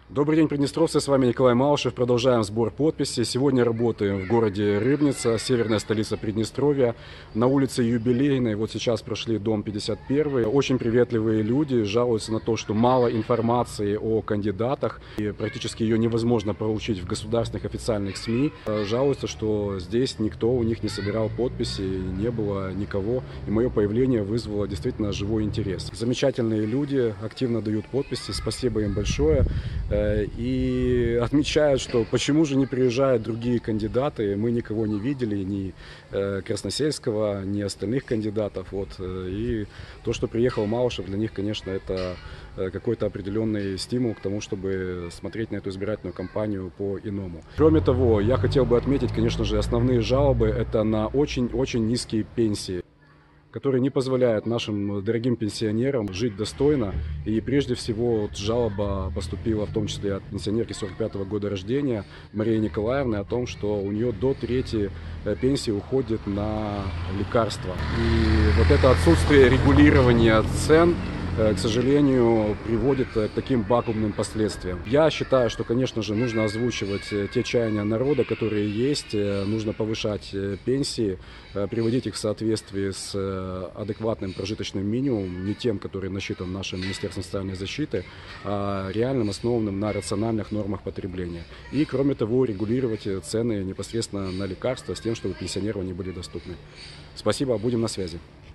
Добрый день, приднестровцы, с вами Николай Малышев. Продолжаем сбор подписей. Сегодня работаем в городе Рыбница, северная столица Приднестровья, на улице Юбилейной. Вот сейчас прошли дом 51. Очень приветливые люди, жалуются на то, что мало информации о кандидатах, и практически ее невозможно получить в государственных официальных СМИ. Жалуются, что здесь никто у них не собирал подписи, не было никого, и мое появление вызвало действительно живой интерес. Замечательные люди, активно дают подписи, спасибо им большое. И отмечают, что почему же не приезжают другие кандидаты, мы никого не видели, ни Красносельского, ни остальных кандидатов. Вот. И то, что приехал Малышев, для них, конечно, это какой-то определенный стимул к тому, чтобы смотреть на эту избирательную кампанию по-иному. Кроме того, я хотел бы отметить, конечно же, основные жалобы – это на очень-очень низкие пенсии, которые не позволяют нашим дорогим пенсионерам жить достойно. И прежде всего вот жалоба поступила в том числе от пенсионерки 45-го года рождения Марии Николаевны о том, что у нее до трети пенсии уходит на лекарства. И вот это отсутствие регулирования цен, к сожалению, приводит к таким пагубным последствиям. Я считаю, что, конечно же, нужно озвучивать те чаяния народа, которые есть, нужно повышать пенсии, приводить их в соответствии с адекватным прожиточным минимумом, не тем, который насчитан нашим Министерством социальной защиты, а реальным, основанным на рациональных нормах потребления. И, кроме того, регулировать цены непосредственно на лекарства с тем, чтобы пенсионерам они были доступны. Спасибо, будем на связи.